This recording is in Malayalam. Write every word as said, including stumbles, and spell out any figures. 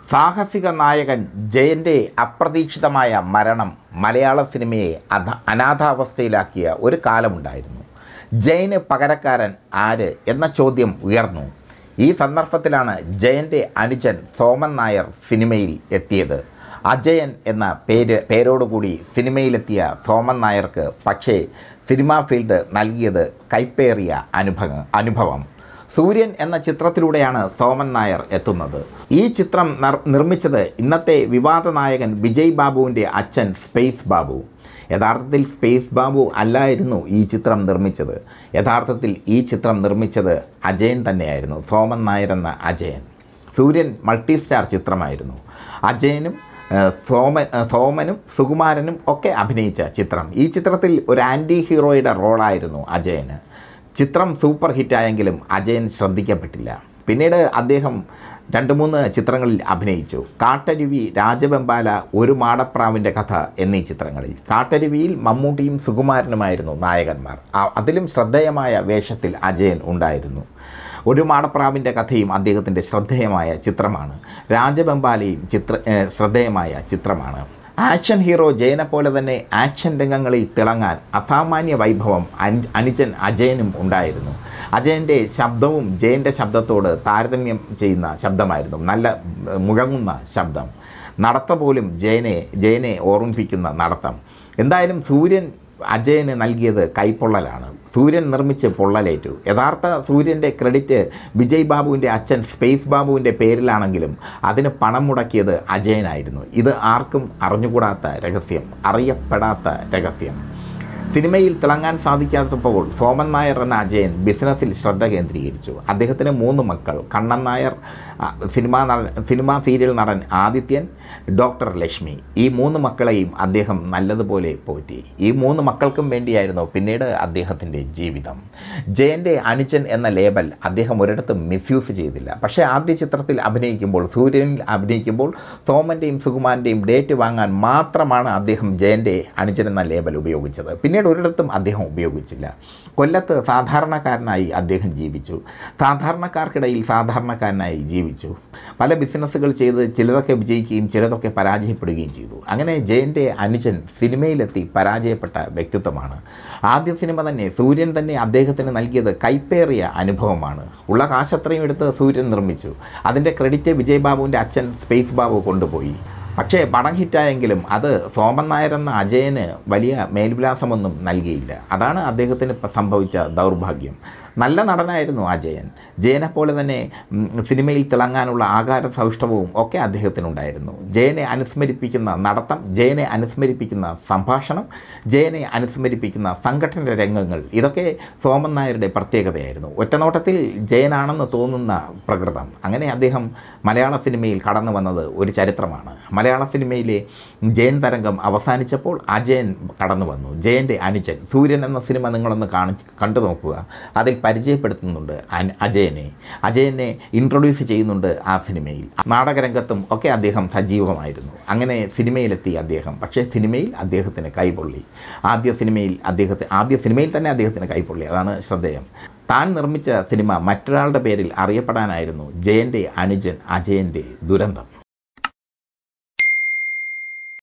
സാഹസിക നായകൻ ജയൻ്റെ അപ്രതീക്ഷിതമായ മരണം മലയാള സിനിമയെ അധ അനാഥാവസ്ഥയിലാക്കിയ ഒരു കാലമുണ്ടായിരുന്നു. ജയന് പകരക്കാരൻ ആര് എന്ന ചോദ്യം ഉയർന്നു. ഈ സന്ദർഭത്തിലാണ് ജയൻ്റെ അനുജൻ സോമൻ നായർ സിനിമയിൽ എത്തിയത്. അജയൻ എന്ന പേര് പേരോടുകൂടി സിനിമയിലെത്തിയ സോമൻ നായർക്ക് പക്ഷേ സിനിമാ ഫീൽഡ് നൽകിയത് കൈപ്പേറിയ അനുഭവ അനുഭവം സൂര്യൻ എന്ന ചിത്രത്തിലൂടെയാണ് സോമൻ നായർ എത്തുന്നത്. ഈ ചിത്രം നിർമ്മിച്ചത് ഇന്നത്തെ വിവാദ നായകൻ വിജയ് ബാബുവിൻ്റെ അച്ഛൻ സ്പേസ് ബാബു. യഥാർത്ഥത്തിൽ സ്പേസ് ബാബു അല്ലായിരുന്നു ഈ ചിത്രം നിർമ്മിച്ചത്. യഥാർത്ഥത്തിൽ ഈ ചിത്രം നിർമ്മിച്ചത് അജയൻ തന്നെയായിരുന്നു, സോമൻ നായർ എന്ന അജയൻ. സൂര്യൻ മൾട്ടി സ്റ്റാർ ചിത്രമായിരുന്നു. അജയനും സോമൻ സോമനും സുകുമാരനും ഒക്കെ അഭിനയിച്ച ചിത്രം. ഈ ചിത്രത്തിൽ ഒരു ആൻറ്റി ഹീറോയുടെ റോളായിരുന്നു അജയന്. ചിത്രം സൂപ്പർ ഹിറ്റായെങ്കിലും അജയൻ ശ്രദ്ധിക്കപ്പെട്ടില്ല. പിന്നീട് അദ്ദേഹം രണ്ട് മൂന്ന് ചിത്രങ്ങളിൽ അഭിനയിച്ചു. കാട്ടരുവി, രാജവെമ്പാല, ഒരു മാടപ്രാവിൻ്റെ കഥ എന്നീ ചിത്രങ്ങളിൽ. കാട്ടരുവിയിൽ മമ്മൂട്ടിയും സുകുമാരനുമായിരുന്നു നായകന്മാർ. അതിലും ശ്രദ്ധേയമായ വേഷത്തിൽ അജയൻ ഉണ്ടായിരുന്നു. ഒരു മാടപ്രാവിൻ്റെ കഥയും അദ്ദേഹത്തിൻ്റെ ശ്രദ്ധേയമായ ചിത്രമാണ്. രാജവെമ്പാലയും ചിത്ര ശ്രദ്ധേയമായ ചിത്രമാണ്. ആക്ഷൻ ഹീറോ ജയനെ പോലെ തന്നെ ആക്ഷൻ രംഗങ്ങളിൽ തിളങ്ങാൻ അസാമാന്യ വൈഭവം അനുജൻ അജയനും ഉണ്ടായിരുന്നു. അജയൻ്റെ ശബ്ദവും ജയൻ്റെ ശബ്ദത്തോട് താരതമ്യം ചെയ്യുന്ന ശബ്ദമായിരുന്നു. നല്ല മുഴങ്ങുന്ന ശബ്ദം. നടത്തം പോലും ജയനെ ജയനെ ഓർമ്മിപ്പിക്കുന്ന നടത്തം. എന്തായാലും സൂര്യൻ അജയന് നൽകിയത് കൈപ്പൊള്ളലാണ്. സൂര്യൻ നിർമ്മിച്ച് പൊള്ളലേറ്റു. യഥാർത്ഥ സൂര്യൻ്റെ ക്രെഡിറ്റ് വിജയ് ബാബുവിൻ്റെ അച്ഛൻ സ്പേസ് ബാബുവിൻ്റെ പേരിലാണെങ്കിലും അതിന് പണം മുടക്കിയത് അജയനായിരുന്നു. ഇത് ആർക്കും അറിഞ്ഞുകൂടാത്ത രഹസ്യം, അറിയപ്പെടാത്ത രഹസ്യം. സിനിമയിൽ തിളങ്ങാൻ സാധിക്കാത്തപ്പോൾ സോമൻ നായർ എന്ന അജയൻ ബിസിനസ്സിൽ ശ്രദ്ധ കേന്ദ്രീകരിച്ചു. അദ്ദേഹത്തിന് മൂന്ന് മക്കൾ. കണ്ണൻ നായർ, സിനിമാ നടൻ സിനിമാ സീരിയൽ നടൻ ആദിത്യൻ, ഡോക്ടർ ലക്ഷ്മി. ഈ മൂന്ന് മക്കളെയും അദ്ദേഹം നല്ലതുപോലെ പോറ്റി. ഈ മൂന്ന് മക്കൾക്കും വേണ്ടിയായിരുന്നു പിന്നീട് അദ്ദേഹത്തിൻ്റെ ജീവിതം. ജയൻ്റെ അനുജൻ എന്ന ലേബൽ അദ്ദേഹം ഒരിടത്തും മിസ്യൂസ് ചെയ്തില്ല. പക്ഷേ ആദ്യ ചിത്രത്തിൽ അഭിനയിക്കുമ്പോൾ, സൂര്യനിൽ അഭിനയിക്കുമ്പോൾ സോമൻ്റെയും സുകുമാരൻ്റെയും ഡേറ്റ് വാങ്ങാൻ മാത്രമാണ് അദ്ദേഹം ജയൻ്റെ അനുജൻ എന്ന ലേബൽ ഉപയോഗിച്ചത്. പിന്നീട് ഒരിടത്തും അദ്ദേഹം ഉപയോഗിച്ചില്ല. കൊല്ലത്ത് സാധാരണക്കാരനായി അദ്ദേഹം ജീവിച്ചു. സാധാരണക്കാർക്കിടയിൽ സാധാരണക്കാരനായി ജീവിച്ചു. പല ബിസിനസ്സുകൾ ചെയ്ത് ചിലതൊക്കെ വിജയിക്കുകയും ചിലതൊക്കെ പരാജയപ്പെടുകയും ചെയ്തു. അങ്ങനെ ജയൻ്റെ അനുജൻ സിനിമയിലെത്തി പരാജയപ്പെട്ട വ്യക്തിത്വമാണ്. ആദ്യ സിനിമ തന്നെ, സൂര്യൻ തന്നെ അദ്ദേഹത്തിന് നൽകിയത് കൈപ്പേറിയ അനുഭവമാണ്. ഉള്ള കാശത്രയും എടുത്ത് സൂര്യൻ നിർമ്മിച്ചു. അതിൻ്റെ ക്രെഡിറ്റ് വിജയ് ബാബുവിൻ്റെ അച്ഛൻ സ്പേസ് ബാബു കൊണ്ടുപോയി. പക്ഷേ പടം ഹിറ്റായെങ്കിലും അത് സോമൻ നായർ എന്ന അജയന് വലിയ മേൽവിലാസമൊന്നും നൽകിയില്ല. അതാണ് അദ്ദേഹത്തിന് സംഭവിച്ച ദൗർഭാഗ്യം. നല്ല നടനായിരുന്നു അജയൻ. ജയനെപ്പോലെ തന്നെ സിനിമയിൽ തിളങ്ങാനുള്ള ആകാര സൗഷ്ഠവവും ഒക്കെ അദ്ദേഹത്തിനുണ്ടായിരുന്നു. ജയനെ അനുസ്മരിപ്പിക്കുന്ന നടത്തം, ജയനെ അനുസ്മരിപ്പിക്കുന്ന സംഭാഷണം, ജയനെ അനുസ്മരിപ്പിക്കുന്ന സംഘടന രംഗങ്ങൾ, ഇതൊക്കെ സോമൻ നായരുടെ പ്രത്യേകതയായിരുന്നു. ഒറ്റനോട്ടത്തിൽ ജയനാണെന്ന് തോന്നുന്ന പ്രകൃതം. അങ്ങനെ അദ്ദേഹം മലയാള സിനിമയിൽ കടന്നു വന്നത് ഒരു ചരിത്രമാണ്. മലയാള സിനിമയിലെ ജയൻ തരംഗം അവസാനിച്ചപ്പോൾ അജയൻ കടന്നു വന്നു. ജയൻ്റെ അനുജൻ. സൂര്യൻ എന്ന സിനിമ നിങ്ങളൊന്ന് കാണി കണ്ടു നോക്കുക. അതിൽ പരിചയപ്പെടുത്തുന്നുണ്ട് അജയനെ. അജയനെ ഇൻട്രൊഡ്യൂസ് ചെയ്യുന്നുണ്ട് ആ സിനിമയിൽ. നാടകരംഗത്തും ഒക്കെ അദ്ദേഹം സജീവമായിരുന്നു. അങ്ങനെ സിനിമയിലെത്തി അദ്ദേഹം. പക്ഷേ സിനിമയിൽ അദ്ദേഹത്തിന് കൈപൊള്ളി. ആദ്യ സിനിമയിൽ അദ്ദേഹത്തെ ആദ്യ സിനിമയിൽ തന്നെ അദ്ദേഹത്തിന് കൈപൊള്ളി. അതാണ് ശ്രദ്ധേയം. താൻ നിർമ്മിച്ച സിനിമ മറ്റൊരാളുടെ പേരിൽ അറിയപ്പെടാനായിരുന്നു ജയൻ്റെ അനുജൻ അജയൻ്റെ ദുരന്തം.